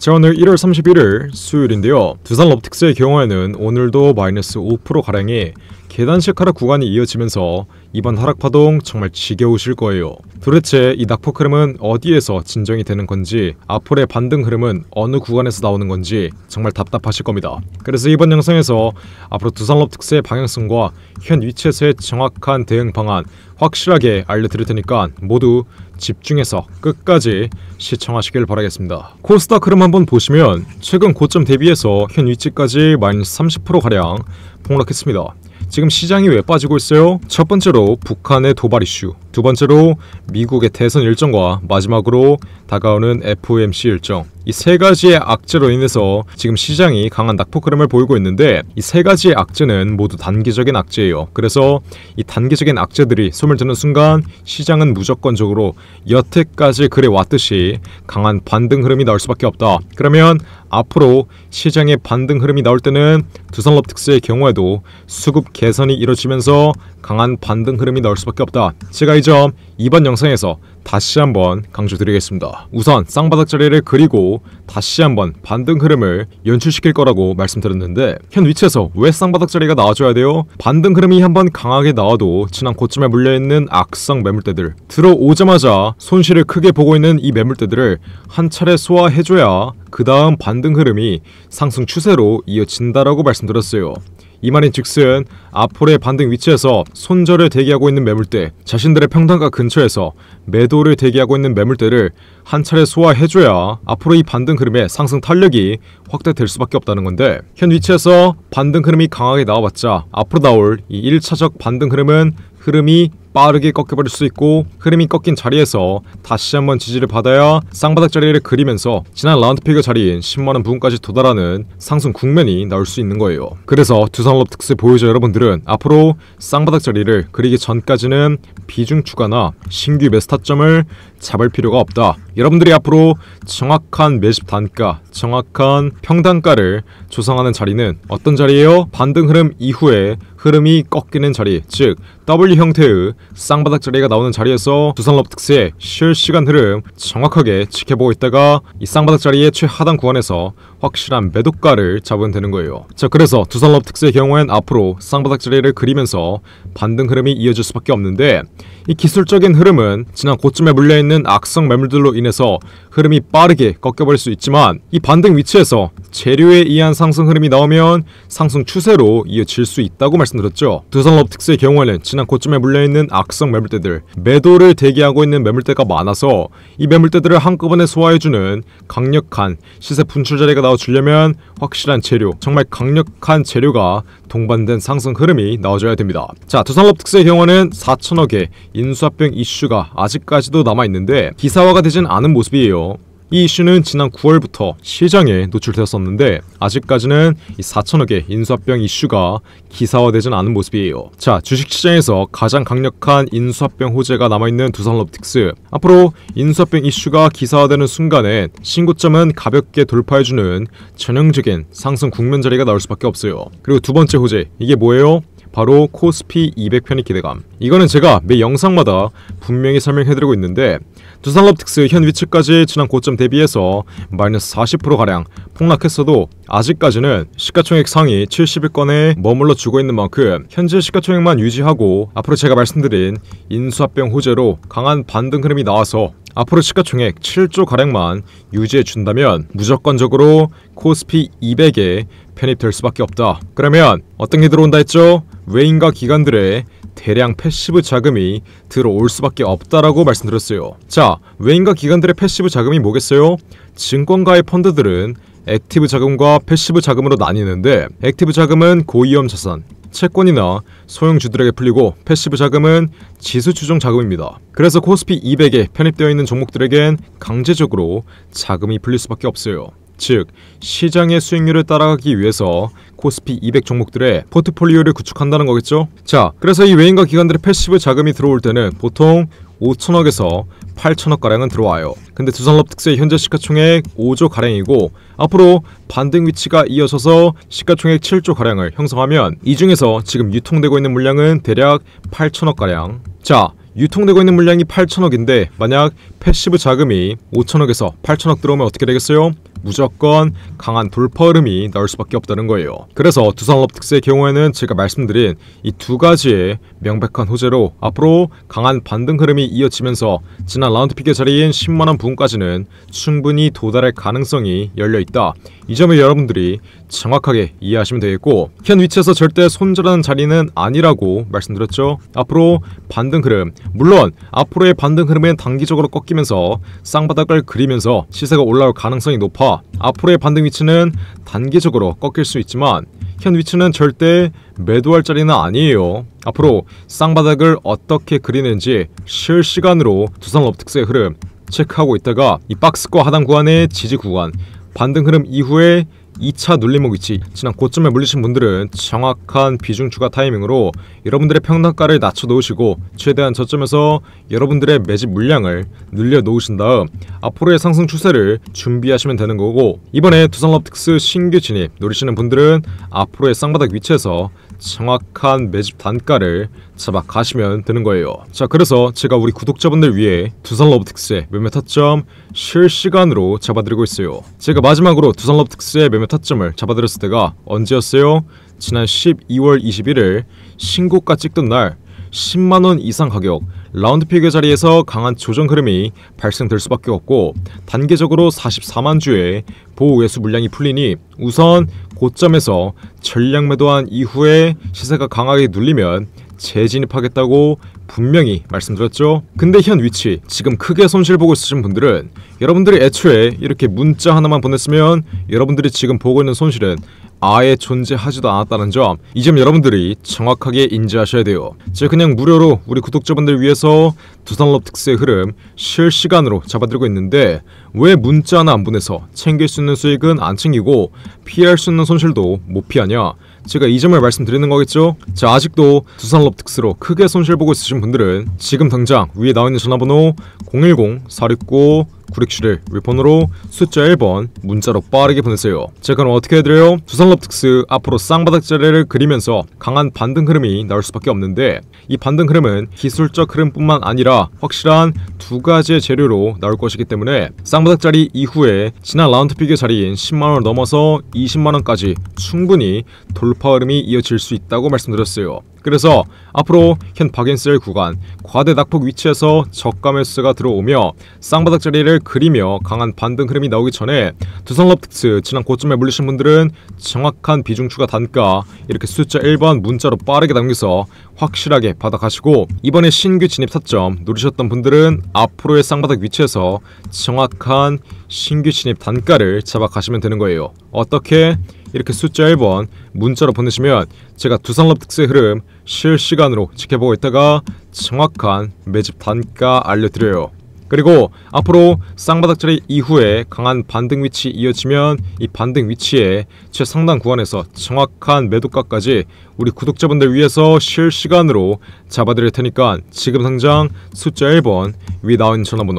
자, 오늘 1월 31일 수요일인데요. 두산 롭틱스의 경우에는 오늘도 마이너스 5%가량의 계단식 하락 구간이 이어지면서 이번 하락 파동 정말 지겨우실 거예요. 도대체 이 낙폭 흐름은 어디에서 진정이 되는 건지, 앞으로의 반등 흐름은 어느 구간에서 나오는 건지 정말 답답하실 겁니다. 그래서 이번 영상에서 앞으로 두산 롭틱스의 방향성과 현 위치에서의 정확한 대응 방안 확실하게 알려드릴 테니까 모두 집중해서 끝까지 시청하시길 바라겠습니다. 코스닥 흐름 한번 보시면 최근 고점 대비해서 현 위치까지 마이너스 30%가량 폭락했습니다. 지금 시장이 왜 빠지고 있어요? 첫 번째로 북한의 도발 이슈, 두 번째로 미국의 대선 일정과 마지막으로 다가오는 FOMC 일정, 이 세 가지의 악재로 인해서 지금 시장이 강한 낙폭 흐름을 보이고 있는데, 이 세 가지의 악재는 모두 단기적인 악재예요. 그래서 이 단기적인 악재들이 손을 드는 순간 시장은 무조건적으로 여태까지 그래왔듯이 강한 반등 흐름이 나올 수밖에 없다. 그러면 앞으로 시장의 반등 흐름이 나올 때는 두산 롭틱스의 경우에도 수급 개선이 이루어지면서 강한 반등 흐름이 나올 수밖에 없다. 제가 이 점 이번 영상에서 다시 한번 강조드리겠습니다. 우선 쌍바닥 자리를 그리고 다시 한번 반등 흐름을 연출시킬 거라고 말씀드렸는데, 현 위치에서 왜 쌍바닥 자리가 나와줘야 돼요? 반등 흐름이 한번 강하게 나와도 지난 고점에 물려있는 악성 매물대들, 들어오자마자 손실을 크게 보고 있는 이 매물대들을 한 차례 소화해줘야 그 다음 반등 흐름이 상승 추세로 이어진다라고 말씀드렸어요. 이 말인즉슨 앞으로의 반등 위치에서 손절을 대기하고 있는 매물대, 자신들의 평단가 근처에서 매도를 대기하고 있는 매물대를 한 차례 소화해줘야 앞으로 이 반등 흐름의 상승 탄력이 확대될 수밖에 없다는 건데, 현 위치에서 반등 흐름이 강하게 나와봤자 앞으로 나올 이 1차적 반등 흐름이 빠르게 꺾여버릴 수 있고, 흐름이 꺾인 자리에서 다시 한번 지지를 받아야 쌍바닥 자리를 그리면서 지난 라운드피거 자리인 10만원 부근까지 도달하는 상승 국면이 나올 수 있는 거예요. 그래서 두산 롭틱스 보유자 여러분들은 앞으로 쌍바닥 자리를 그리기 전까지는 비중 추가나 신규 매수 타점을 잡을 필요가 없다. 여러분들이 앞으로 정확한 매집 단가, 정확한 평단가를 조성하는 자리는 어떤 자리예요? 반등 흐름 이후에 흐름이 꺾이는 자리, 즉 W 형태의 쌍바닥 자리가 나오는 자리에서 두산 롭틱스의 실시간 흐름 정확하게 지켜보고 있다가 이 쌍바닥 자리의 최하단 구간에서 확실한 매도가를 잡으면 되는 거예요. 자, 그래서 두산 롭틱스의 경우엔 앞으로 쌍바닥 자리를 그리면서 반등 흐름이 이어질 수밖에 없는데, 이 기술적인 흐름은 지난 고점에 물려있는 악성 매물들로 인해서 흐름이 빠르게 꺾여버릴 수 있지만, 이 반등 위치에서 재료에 의한 상승 흐름이 나오면 상승 추세로 이어질 수 있다고 말씀드렸죠. 두산 롭틱스의 경우에는 지난 고점에 물려있는 악성 매물대들, 매도를 대기하고 있는 매물대가 많아서 이 매물대들을 한꺼번에 소화해주는 강력한 시세 분출 자리가 나와주려면 확실한 재료, 정말 강력한 재료가 동반된 상승 흐름이 나와줘야 됩니다. 자, 두산 롭틱스의 경우는 4천억의 인수합병 이슈가 아직까지도 남아있는데 기사화가 되진 않은 모습이에요. 이 이슈는 지난 9월부터 시장에 노출되었었는데 아직까지는 이 4천억의 인수합병 이슈가 기사화되진 않은 모습이에요. 자, 주식시장에서 가장 강력한 인수합병 호재가 남아있는 두산 롭틱스, 앞으로 인수합병 이슈가 기사화되는 순간에 신고점은 가볍게 돌파해주는 전형적인 상승 국면 자리가 나올 수밖에 없어요. 그리고 두 번째 호재, 이게 뭐예요? 바로 코스피 200 편입 기대감. 이거는 제가 매 영상마다 분명히 설명해드리고 있는데, 두산 롭틱스 현 위치까지 지난 고점 대비해서 마이너스 40%가량 폭락했어도 아직까지는 시가총액 상위 70위권에 머물러 주고 있는 만큼 현재 시가총액만 유지하고 앞으로 제가 말씀드린 인수합병 호재로 강한 반등 흐름이 나와서 앞으로 시가총액 7조가량만 유지해준다면 무조건적으로 코스피 200에 편입될 수밖에 없다. 그러면 어떤 게 들어온다 했죠? 외인과 기관들의 대량 패시브 자금이 들어올 수밖에 없다라고 말씀드렸어요. 자, 외인과 기관들의 패시브 자금이 뭐겠어요? 증권가의 펀드들은 액티브 자금과 패시브 자금으로 나뉘는데, 액티브 자금은 고위험 자산, 채권이나 소형주들에게 풀리고 패시브 자금은 지수 추종 자금입니다. 그래서 코스피 200에 편입되어 있는 종목들에겐 강제적으로 자금이 풀릴 수밖에 없어요. 즉, 시장의 수익률을 따라가기 위해서 코스피 200 종목들의 포트폴리오를 구축한다는 거겠죠? 자, 그래서 이 외인과 기관들의 패시브 자금이 들어올 때는 보통 5천억에서 8천억가량은 들어와요. 근데 두산 롭틱스의 현재 시가총액 5조가량이고 앞으로 반등 위치가 이어져서 시가총액 7조가량을 형성하면 이 중에서 지금 유통되고 있는 물량은 대략 8천억가량. 자, 유통되고 있는 물량이 8천억인데 만약 패시브 자금이 5천억에서 8천억 들어오면 어떻게 되겠어요? 무조건 강한 돌파 흐름이 나올 수밖에 없다는 거예요. 그래서 두산럽틱스의 경우에는 제가 말씀드린 이 두 가지의 명백한 호재로 앞으로 강한 반등 흐름이 이어지면서 지난 라운드 픽의 자리인 10만원 부근까지는 충분히 도달할 가능성이 열려있다. 이 점을 여러분들이 정확하게 이해하시면 되겠고, 현 위치에서 절대 손절하는 자리는 아니라고 말씀드렸죠. 앞으로 반등 흐름, 물론 앞으로의 반등 흐름은 단기적으로 꺾이면서 쌍바닥을 그리면서 시세가 올라올 가능성이 높아 앞으로의 반등 위치는 단기적으로 꺾일 수 있지만 현 위치는 절대 매도할 자리는 아니에요. 앞으로 쌍바닥을 어떻게 그리는지 실시간으로 두산럽틱스의 흐름 체크하고 있다가 이 박스권 하단 구간의 지지 구간, 반등 흐름 이후에 2차 눌림목 위치, 지난 고점에 물리신 분들은 정확한 비중 추가 타이밍으로 여러분들의 평단가를 낮춰 놓으시고 최대한 저점에서 여러분들의 매집 물량을 늘려 놓으신 다음 앞으로의 상승 추세를 준비하시면 되는 거고, 이번에 두산럽틱스 신규 진입 노리시는 분들은 앞으로의 쌍바닥 위치에서 정확한 매집 단가를 잡아 가시면 되는 거예요. 자, 그래서 제가 우리 구독자분들 위해 두산럽틱스의 매매 타점 실시간으로 잡아드리고 있어요. 제가 마지막으로 두산럽틱스의 매매 타점을 잡아드렸을 때가 언제였어요? 지난 12월 21일 신고가 찍던 날 10만원 이상 가격 라운드 픽의 자리에서 강한 조정 흐름이 발생될 수밖에 없고, 단계적으로 44만 주의 보호 외수 물량이 풀리니 우선 고점에서 전량 매도한 이후에 시세가 강하게 눌리면 재진입하겠다고 분명히 말씀드렸죠. 근데 현 위치 지금 크게 손실 보고 있으신 분들은 여러분들이 애초에 이렇게 문자 하나만 보냈으면 여러분들이 지금 보고 있는 손실은 아예 존재하지도 않았다는 점, 이 점 여러분들이 정확하게 인지하셔야 돼요. 제가 그냥 무료로 우리 구독자분들 위해서 두산럽틱스의 흐름 실시간으로 잡아드리고 있는데 왜 문자 하나 안 보내서 챙길 수 있는 수익은 안 챙기고 피할 수 있는 손실도 못 피하냐? 제가 이 점을 말씀드리는 거겠죠? 자, 아직도 두산럽틱스로 크게 손실 보고 있으신 분들은 지금 당장 위에 나와있는 전화번호 010-469-9671 윗번호로 숫자 1번 문자로 빠르게 보내세요. 제가 그럼 어떻게 해드려요? 두산럽틱스 앞으로 쌍바닥 자리를 그리면서 강한 반등 흐름이 나올 수밖에 없는데, 이 반등 흐름은 기술적 흐름뿐만 아니라 확실한 두 가지의 재료로 나올 것이기 때문에 쌍바닥 자리 이후에 지난 라운드 픽의 자리인 10만원을 넘어서 20만원까지 충분히 돌파 흐름이 이어질 수 있다고 말씀드렸어요. 그래서 앞으로 현 박앤셀 구간 과대 낙폭 위치에서 저가 매수가 들어오며 쌍바닥 자리를 그리며 강한 반등 흐름이 나오기 전에 두산럽틱스 지난 고점에 물리신 분들은 정확한 비중 추가 단가 이렇게 숫자 1번 문자로 빠르게 남겨서 확실하게 받아가시고, 이번에 신규 진입 타점 노리셨던 분들은 앞으로의 쌍바닥 위치에서 정확한 신규 진입 단가를 잡아가시면 되는 거예요. 어떻게? 이렇게 숫자 1번 문자로 보내시면 제가 두산럽틱스의 흐름 실시간으로 지켜보고 있다가 정확한 매집 단가 알려드려요. 그리고 앞으로 쌍바닥 자리 이후에 강한 반등 위치 이어지면 이 반등 위치에 최상단 구간에서 정확한 매도가까지 우리 구독자분들 위해서 실시간으로 잡아드릴 테니까 지금 당장 숫자 1번 위 나와 있는 전화번호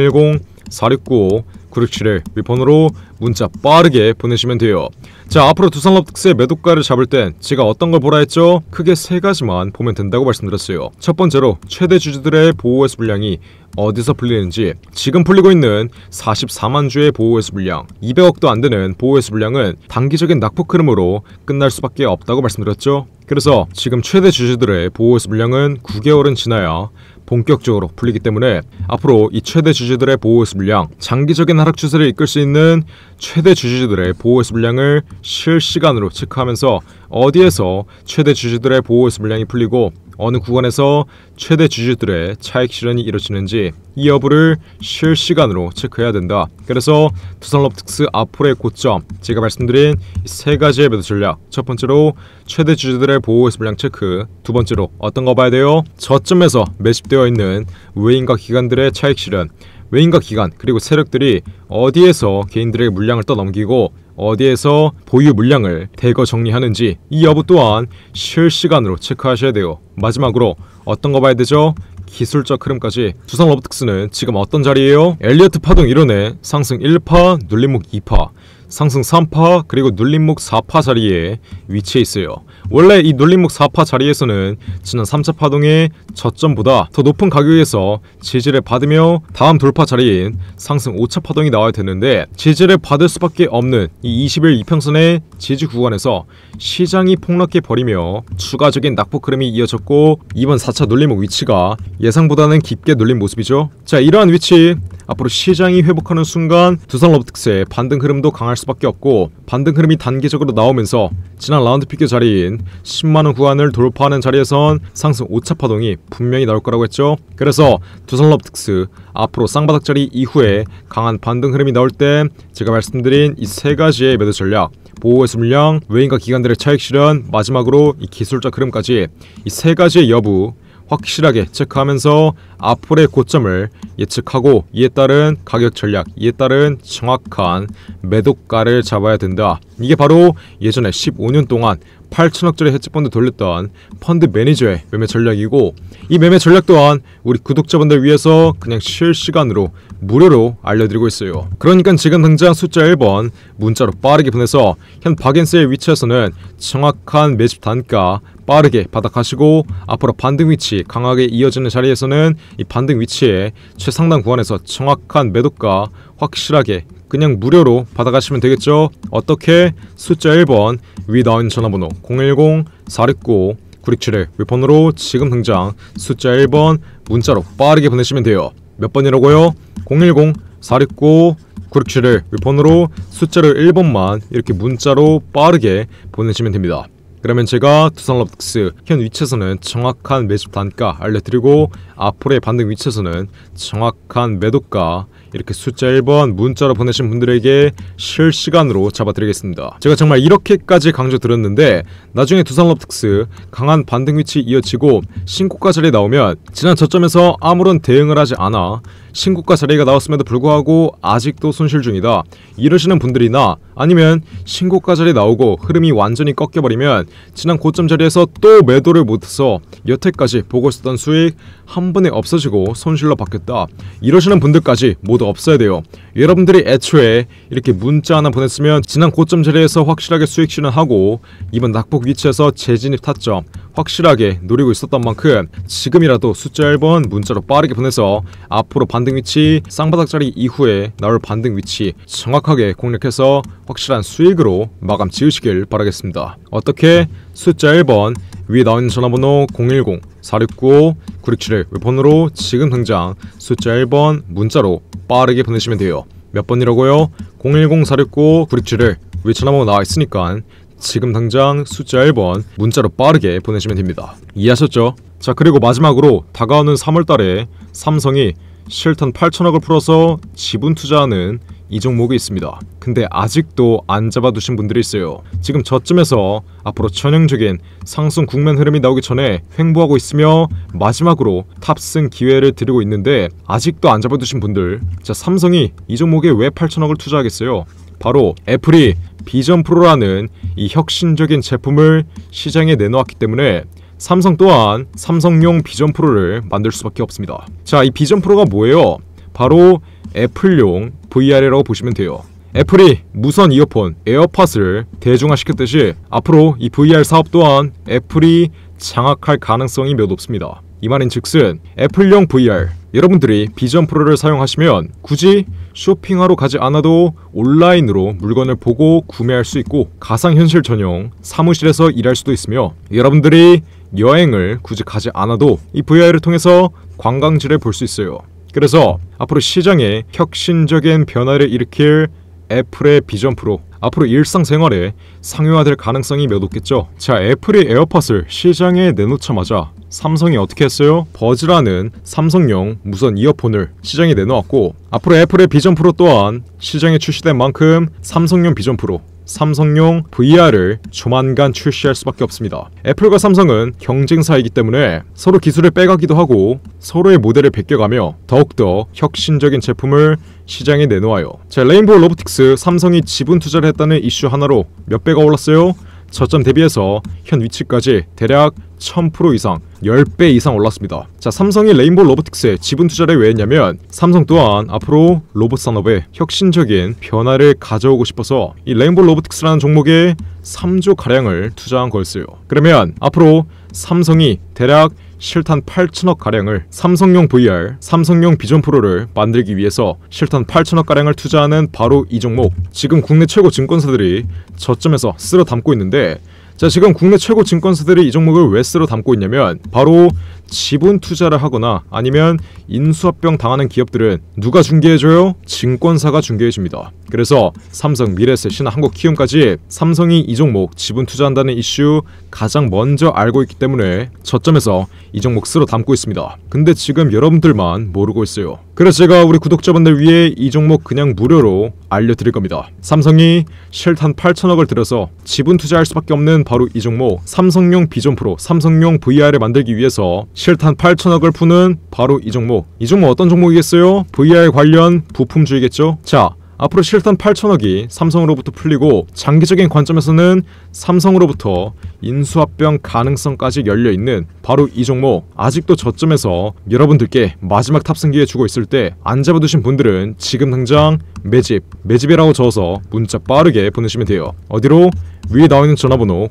010-469-9671 윗번호로 문자 빠르게 보내시면 돼요. 자, 앞으로 두산럽틱스의 매도가를 잡을 땐 제가 어떤 걸 보라 했죠? 크게 세 가지만 보면 된다고 말씀드렸어요. 첫 번째로 최대 주주들의 보호회수 물량이 어디서 풀리는지, 지금 풀리고 있는 44만 주의 보호회수 물량, 200억도 안 되는 보호회수 물량은 단기적인 낙폭 흐름으로 끝날 수밖에 없다고 말씀드렸죠. 그래서 지금 최대 주주들의 보호회수 물량은 9개월은 지나야 본격적으로 풀리기 때문에 앞으로 이 최대 주주들의 보호회수 물량, 장기적인 하락 추세를 이끌 수 있는 최대 주주들의 보호회수 물량을 실시간으로 체크하면서 어디에서 최대 주주들의 보호회수 물량이 풀리고 어느 구간에서 최대 주주들의 차익 실현이 이루어지는지 이 여부를 실시간으로 체크해야 된다. 그래서 두산럽틱스 앞으로의 고점, 제가 말씀드린 세 가지의 매도 전략, 첫 번째로 최대 주주들의 보호회수 물량 체크, 두 번째로 어떤 거 봐야 돼요? 저점에서 매집되어 있는 외인과 기관들의 차익 실현, 외인과 기관 그리고 세력들이 어디에서 개인들에게 물량을 떠넘기고 어디에서 보유 물량을 대거 정리하는지 이 여부 또한 실시간으로 체크하셔야 돼요. 마지막으로 어떤 거 봐야 되죠? 기술적 흐름까지. 두산럽틱스는 지금 어떤 자리예요? 엘리어트 파동 이론의 상승 1파, 눌림목 2파, 상승 3파 그리고 눌림목 4파 자리에 위치해 있어요. 원래 이 눌림목 4파 자리에서는 지난 3차 파동의 저점보다 더 높은 가격에서 지지를 받으며 다음 돌파 자리인 상승 5차 파동이 나와야 되는데 지지를 받을 수밖에 없는 이 20일 이평선의 지지 구간에서 시장이 폭락해 버리며 추가적인 낙폭 흐름이 이어졌고 이번 4차 눌림목 위치가 예상보다는 깊게 눌린 모습이죠. 자, 이러한 위치 앞으로 시장이 회복하는 순간 두산로보틱스의 반등 흐름도 강할 수밖에 없고 반등 흐름이 단계적으로 나오면서 지난 라운드 피크 자리인 10만원 구간을 돌파하는 자리에선 상승 5차 파동이 분명히 나올 거라고 했죠. 그래서 두산로보틱스 앞으로 쌍바닥 자리 이후에 강한 반등 흐름이 나올 때 제가 말씀드린 이 세 가지의 매도 전략, 보호해서 물량, 외인과 기관들의 차익 실현, 마지막으로 이 기술적 흐름까지 이 세 가지의 여부 확실하게 체크하면서 앞으로의 고점을 예측하고 이에 따른 가격 전략, 이에 따른 정확한 매도가를 잡아야 된다. 이게 바로 예전에 15년 동안 8천억짜리 헤지펀드 돌렸던 펀드 매니저의 매매 전략이고 이 매매 전략 또한 우리 구독자분들 위해서 그냥 실시간으로 무료로 알려드리고 있어요. 그러니까 지금 당장 숫자 1번 문자로 빠르게 보내서 현 박앤세일 위치에서는 정확한 매집 단가 빠르게 받아가시고 앞으로 반등 위치 강하게 이어지는 자리에서는 이 반등 위치에 최상단 구간에서 정확한 매도가 확실하게 그냥 무료로 받아가시면 되겠죠. 어떻게? 숫자 1번 위 나온 전화번호 010-469-9671 윗번호로 지금 당장 숫자 1번 문자로 빠르게 보내시면 돼요. 몇 번이라고요? 010-469-9671 윗번호로 숫자를 1번만 이렇게 문자로 빠르게 보내시면 됩니다. 그러면 제가 두산로보틱스 현 위치에서는 정확한 매집 단가 알려드리고 앞으로의 반등 위치에서는 정확한 매도가 이렇게 숫자 1번 문자로 보내신 분들에게 실시간으로 잡아드리겠습니다. 제가 정말 이렇게까지 강조드렸는데 나중에 두산로보틱스 강한 반등 위치 이어지고 신고가 자리에 나오면 지난 저점에서 아무런 대응을 하지 않아 신고가 자리가 나왔음에도 불구하고 아직도 손실 중이다 이러시는 분들이나 아니면 신고가 자리 나오고 흐름이 완전히 꺾여버리면 지난 고점 자리에서 또 매도를 못해서 여태까지 보고 있었던 수익 한 번에 없어지고 손실로 바뀌었다 이러시는 분들까지 모두 없어야 돼요. 여러분들이 애초에 이렇게 문자 하나 보냈으면 지난 고점 자리에서 확실하게 수익 실현하고 이번 낙폭 위치에서 재진입 타점 확실하게 노리고 있었던 만큼 지금이라도 숫자 1번 문자로 빠르게 보내서 앞으로 반등 위치 쌍바닥 자리 이후에 나올 반등 위치 정확하게 공략해서 확실한 수익으로 마감 지으시길 바라겠습니다. 어떻게? 숫자 1번 위에 나온 전화번호 010-469-9671 웹폰으로 지금 당장 숫자 1번 문자로 빠르게 보내시면 돼요. 몇 번이라고요? 010-469-9671 위에 전화번호 나와 있으니까 지금 당장 숫자 1번 문자로 빠르게 보내시면 됩니다. 이해하셨죠? 자, 그리고 마지막으로 다가오는 3월달에 삼성이 실탄 8천억을 풀어서 지분 투자하는 이 종목이 있습니다. 근데 아직도 안 잡아두신 분들이 있어요. 지금 저점에서 앞으로 전형적인 상승 국면 흐름이 나오기 전에 횡보하고 있으며 마지막으로 탑승 기회를 드리고 있는데 아직도 안 잡아두신 분들, 자, 삼성이 이 종목에 왜 8천억을 투자하겠어요? 바로 애플이 비전 프로라는 이 혁신적인 제품을 시장에 내놓았기 때문에 삼성 또한 삼성용 비전 프로를 만들 수밖에 없습니다. 자, 이 비전 프로가 뭐예요? 바로 애플용 VR이라고 보시면 돼요. 애플이 무선 이어폰 에어팟을 대중화시켰듯이 앞으로 이 VR 사업 또한 애플이 장악할 가능성이 매우 높습니다. 이 말인 즉슨 애플용 VR, 여러분들이 비전 프로를 사용하시면 굳이 쇼핑하러 가지 않아도 온라인으로 물건을 보고 구매할 수 있고 가상현실 전용 사무실에서 일할 수도 있으며 여러분들이 여행을 굳이 가지 않아도 이 VR을 통해서 관광지를 볼 수 있어요. 그래서 앞으로 시장에 혁신적인 변화를 일으킬 애플의 비전 프로, 앞으로 일상생활에 상용화될 가능성이 매우 높겠죠. 자, 애플이 에어팟을 시장에 내놓자마자 삼성이 어떻게 했어요? 버즈라는 삼성용 무선 이어폰을 시장에 내놓았고 앞으로 애플의 비전 프로 또한 시장에 출시된 만큼 삼성용 비전 프로, 삼성용 VR을 조만간 출시할 수밖에 없습니다. 애플과 삼성은 경쟁사이기 때문에 서로 기술을 빼가기도 하고 서로의 모델을 베껴가며 더욱더 혁신적인 제품을 시장에 내놓아요. 자, 레인보우 로보틱스 삼성이 지분 투자를 했다는 이슈 하나로 몇 배가 올랐어요? 저점 대비해서 현 위치까지 대략 1000% 이상 10배 이상 올랐습니다. 자, 삼성이 레인보우 로보틱스에 지분 투자를 왜 했냐면 삼성 또한 앞으로 로봇 산업에 혁신적인 변화를 가져오고 싶어서 이 레인보우 로보틱스라는 종목에 3조 가량을 투자한 거였어요. 그러면 앞으로 삼성이 대략 실탄 8천억 가량을 삼성용 VR, 삼성용 비전 프로를 만들기 위해서 실탄 8천억 가량을 투자하는 바로 이 종목, 지금 국내 최고 증권사들이 저점에서 쓸어 담고 있는데, 자, 지금 국내 최고 증권사들이 이 종목을 왜 쓸어 담고 있냐면 바로 지분 투자를 하거나 아니면 인수합병 당하는 기업들은 누가 중개해줘요? 증권사가 중개해줍니다. 그래서 삼성, 미래에셋, 신한, 한국키움까지 삼성이 이 종목 지분 투자한다는 이슈 가장 먼저 알고 있기 때문에 저점에서 이 종목 쓸어 담고 있습니다. 근데 지금 여러분들만 모르고 있어요. 그래서 제가 우리 구독자분들 위해 이 종목 그냥 무료로 알려드릴 겁니다. 삼성이 실탄 8천억을 들여서 지분 투자할 수밖에 없는 바로 이 종목, 삼성용 비전 프로, 삼성용 VR을 만들기 위해서 실탄 8천억을 푸는 바로 이 종목. 이 종목 어떤 종목이겠어요? VR 관련 부품주이겠죠? 자, 앞으로 실탄 8천억이 삼성으로부터 풀리고 장기적인 관점에서는 삼성으로부터 인수합병 가능성까지 열려있는 바로 이 종목, 아직도 저점에서 여러분들께 마지막 탑승 기회 주고 있을 때 안 잡아두신 분들은 지금 당장 매집이라고 적어서 문자 빠르게 보내시면 돼요. 어디로? 위에 나와있는 전화번호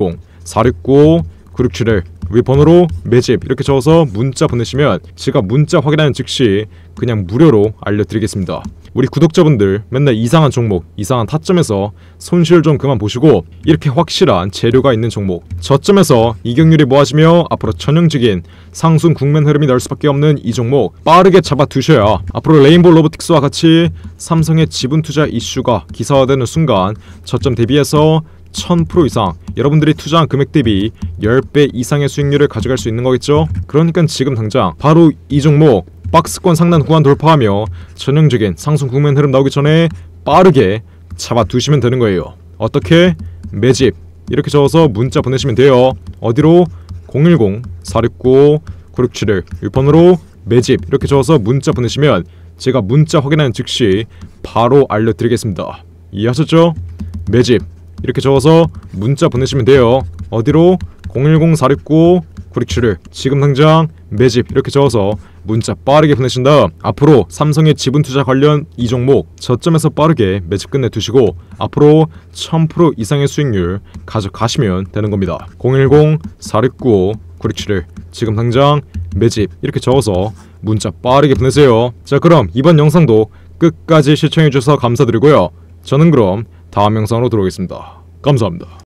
010-469-9671 위 번호로 매집 이렇게 적어서 문자 보내시면 제가 문자 확인하는 즉시 그냥 무료로 알려드리겠습니다. 우리 구독자분들 맨날 이상한 종목, 이상한 타점에서 손실 좀 그만 보시고 이렇게 확실한 재료가 있는 종목, 저점에서 이격률이 모아지며 앞으로 전형적인 상승 국면 흐름이 나올 수밖에 없는 이 종목 빠르게 잡아두셔야 앞으로 레인보우 로보틱스와 같이 삼성의 지분 투자 이슈가 기사화되는 순간 저점 대비해서 1000% 이상 여러분들이 투자한 금액 대비 10배 이상의 수익률을 가져갈 수 있는 거겠죠? 그러니까 지금 당장 바로 이 종목 박스권 상단 구간 돌파하며 전형적인 상승 국면 흐름 나오기 전에 빠르게 잡아두시면 되는 거예요. 어떻게? 매집 이렇게 적어서 문자 보내시면 돼요. 어디로? 010-469-9671 1번으로 매집 이렇게 적어서 문자 보내시면 제가 문자 확인하는 즉시 바로 알려드리겠습니다. 이해하셨죠? 매집 이렇게 적어서 문자 보내시면 돼요. 어디로? 010-469-9671 지금 당장 매집 이렇게 적어서 문자 빠르게 보내신 다음 앞으로 삼성의 지분 투자 관련 이 종목 저점에서 빠르게 매집 끝내 두시고 앞으로 1000% 이상의 수익률 가져가시면 되는 겁니다. 010-469-9671 지금 당장 매집 이렇게 적어서 문자 빠르게 보내세요. 자, 그럼 이번 영상도 끝까지 시청해주셔서 감사드리고요. 저는 그럼 다음 영상으로 돌아오겠습니다. 감사합니다.